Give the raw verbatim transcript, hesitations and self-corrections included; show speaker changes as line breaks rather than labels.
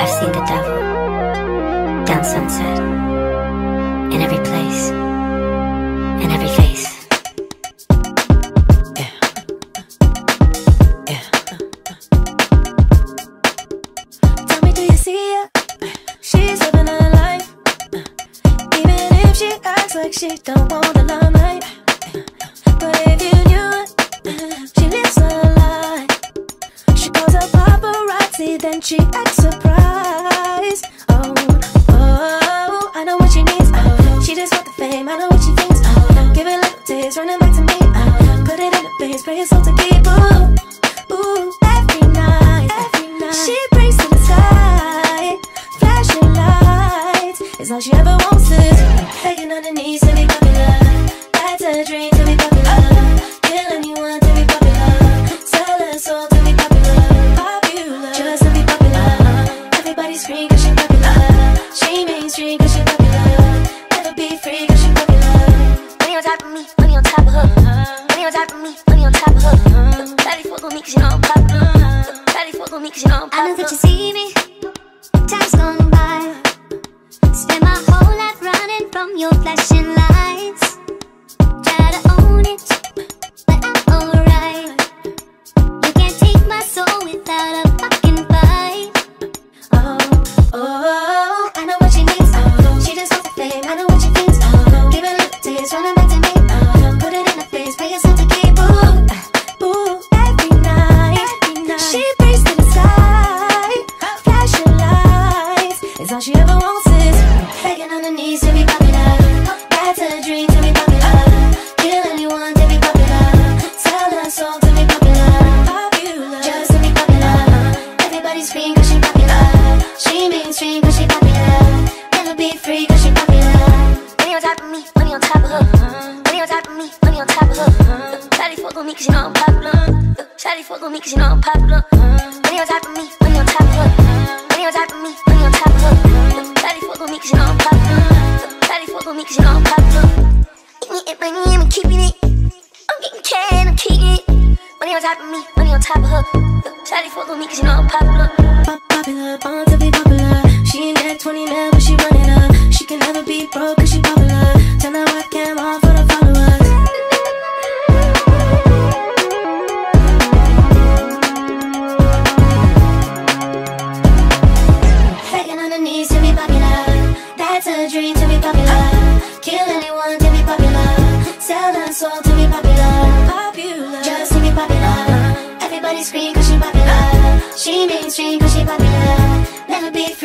I've seen the devil down Sunset, in every place, in every face. Yeah. Yeah.
Tell me, do you see her? She's living her life, even if she acts like she don't want the limelight. But if you knew it, she lives her life. She calls her paparazzi, then she acts surprised. Oh, oh, I know what she needs. Oh, she just want the fame, I know what she thinks. Oh, give it little taste, running back to me. Oh, put it in the face, pray your soul to keep. Ooh, ooh, every night, every night she prays to the sky, flashing lights. It's all she ever wants is begging on her knees to be popular. That's a dream, to be popular. Kill anyone to be popular. Sell her soul to be popular. Popular, just to be popular. Everybody scream cause she popular. She mainstream cause she popular. Never be free cause she popular. Money on top of me, money on top of her. Money on top of me, money on top of her. Daddy fuck on me cause you know I'm popular. Daddy fuck on me cause you know I'm popular.
I know that you see me, time's gone by. Spend my whole life running from your flashing lights. Try to own it, but I'm alright. You can't take my soul without a fucking fight.
Oh, oh, I know what she needs. Oh, she just wants the fame, I know what she thinks. Oh, give it a little taste, running back to me. Oh, put it in her face, pay yourself to keep. Ooh, ooh, every night, every night she prays to the sky, flashing lights. It's all she ever wants is begging on her knees to be popular. That's a dream, to be popular. Kill anyone to be popular. Sell her soul to be popular. Popular, just to be popular. Everybody scream cause she popular. She mainstream cause she popular. Never be free cause she popular. Money on top of me, money on top of her. Money on top of me, money on top of her. Shawty fuck on me cause you know I'm popular. Shawty fuck on me cause you know I'm popular. Money on top of me, money on top of her. Money on top of me, money on top of her. Shawty fuck on me cause you know I'm popular. Shawty fuck on me cause you know I'm popular. Eating it, money, I'm keeping it. I'm getting can, I'm keeping it. Money on top of me, money on top of her. Shawty fuck on me cause you know I'm popular. Pop popular, born to be popular. She ain't that twenty mil, but she run it up. She can never be broke cause she popular. Turn that webcam on for the followers. Begging on her knees to be popular. That's a dream, to be popular. Kill anyone to be popular. Sell her soul to be popular. Popular, just to be popular. Everybody scream cause she popular. She mainstream cause she popular. Never be